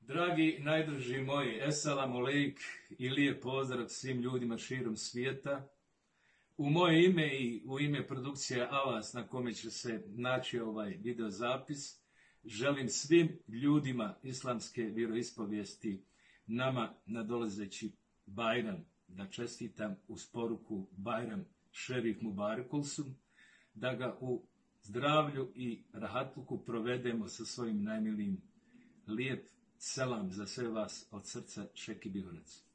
Dragi najdrži moji, esalamu alejk i lijep pozdrav svim ljudima širom svijeta. U moje ime i u ime produkcije Avas na kome će se naći ovaj videozapis, želim svim ljudima islamske vjeroispovijesti nama nadolazeći Bajram da čestitam uz poruku Bajram Šerif Mubarekulsum, da ga u zdravlju i rahatluku provedemo sa svojim najmilijim. Lijep selam za sve vas od srca, Šeki Bihorac.